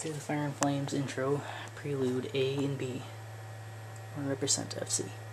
Through the Fire and Flames intro, prelude A and B, 100% FC.